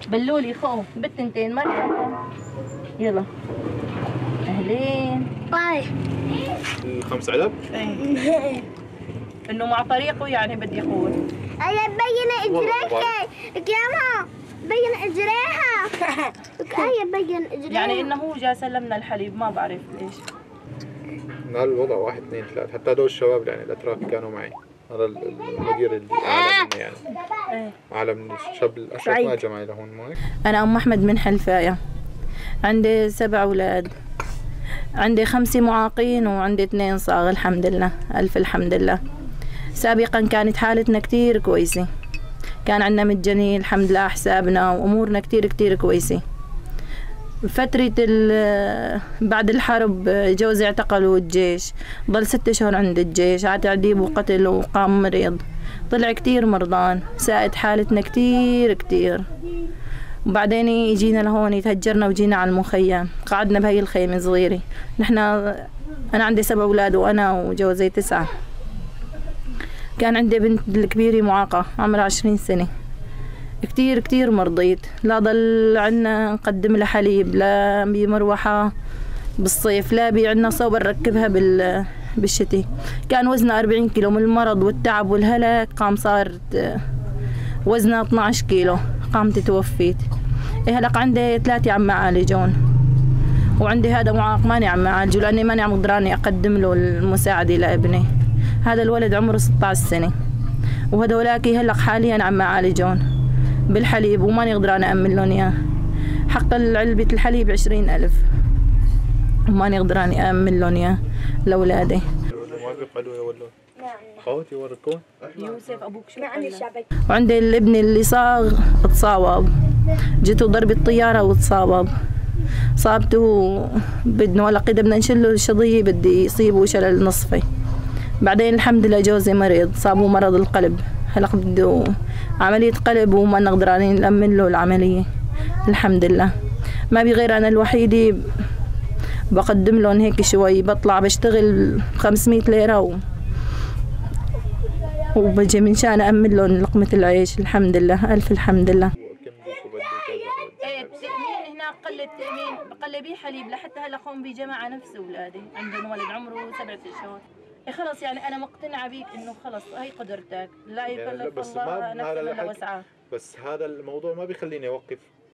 بلولي فوق بالتنتين مرحبا. يلا اهلين. باي. الخمس علب؟ ايه انه مع طريقه يعني بدي اقول. هيا بين اجريك كيما بين اجريها. هيا بين اجريها. يعني انه هو جا سلمنا الحليب ما بعرف ليش. هذا الوضع 1 2 3 حتى هدول الشباب يعني الاتراك كانوا معي. هذا المدير اللي اعلى مني يعني. اعلى من الشاب الاشرف ما اجى معي لهون معك. انا ام احمد من حلفايه. عندي 7 اولاد. عندي 5 معاقين وعندي 2 صاغ الحمد لله. الف الحمد لله. سابقا كانت حالتنا كتير كويسة. كان عندنا متجنين الحمد لله حسابنا وأمورنا كتير كويسة. فترة بعد الحرب جوزي اعتقلوا الجيش. ضل 6 شهور عند الجيش. عاد تعذيب وقتل وقام مريض. طلع كتير مرضان. ساءت حالتنا كتير. وبعدين يجينا لهون تهجرنا وجينا على المخيم. قعدنا بهي الخيمة صغيرة. أنا عندي 7 أولاد وأنا وجوزي 9. كان عندي بنت الكبيرة معاقة عمرها 20 سنة. كتير مرضيت. لا ضل عنا نقدم لها حليب، لا بمروحة بالصيف، لا عنا صوبة نركبها بالشتي. كان وزنها 40 كيلو. من المرض والتعب والهلك قام صارت وزنها 12 كيلو. قامت توفيت. هلق عندي 3 عم معالجون، وعندي هذا معاق ماني عم معالجه لأني ماني عم قدراني أقدم له المساعدة لابني. هذا الولد عمره 16 سنة، وهذولاكي هلق حاليا عم معالجون بالحليب وماني قدرانة أأمن لهم إياه. حق علبة الحليب 20,000 وماني قدراني أأمن لهم إياه لأولادي. خوتي وركون يوسف أبوك شو وعندي الابن اللي صاغ تصاوب. جته ضربة طيارة وتصاوب. صابته بدنا ولا قد بدنا نشيله الشظية بدي يصيبه شلل نصفي. بعدين الحمد لله جوزي مريض صابه مرض القلب. هلا بده عملية قلب وما نقدر نأمن له العملية. الحمد لله ما بغير أنا الوحيدة بقدم لهم هيك شوي. بطلع بشتغل 500 ليرة وبجي من شان أأمن لهم لقمة العيش. الحمد لله ألف الحمد لله. التأمين هنا قلة التأمين بقلبيه حليب لحتى هلا قوم بجماعة نفس أولادي. عندهم ولد عمره 7 أشهر. خلص يعني أنا مقتنعة بيك إنه خلص هي قدرتك لا يكلف الله نفسا إلا وسعها. بس هذا الموضوع ما بيخليني أوقف